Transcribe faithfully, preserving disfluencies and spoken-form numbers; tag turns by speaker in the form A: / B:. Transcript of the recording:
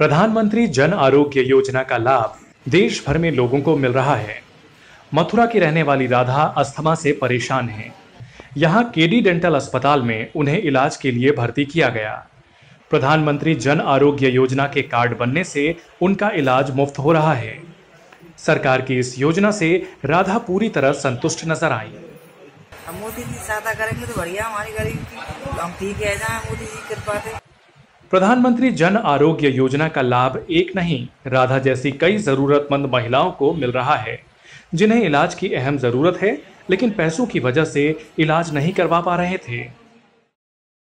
A: प्रधानमंत्री जन आरोग्य योजना का लाभ देश भर में लोगों को मिल रहा है। मथुरा की रहने वाली राधा अस्थमा से परेशान हैं। यहाँ केडी डेंटल अस्पताल में उन्हें इलाज के लिए भर्ती किया गया। प्रधानमंत्री जन आरोग्य योजना के कार्ड बनने से उनका इलाज मुफ्त हो रहा है। सरकार की इस योजना से राधा पूरी तरह संतुष्ट नजर आई।
B: मोदी जी सहायता करेंगे तो बढ़िया, हमारी गरीब की हम ठीक है जाए मोदी जी कृपा से।
A: प्रधानमंत्री जन आरोग्य योजना का लाभ एक नहीं, राधा जैसी कई जरूरतमंद महिलाओं को मिल रहा है, जिन्हें इलाज की अहम जरूरत है, लेकिन पैसों की वजह से इलाज नहीं करवा पा रहे थे।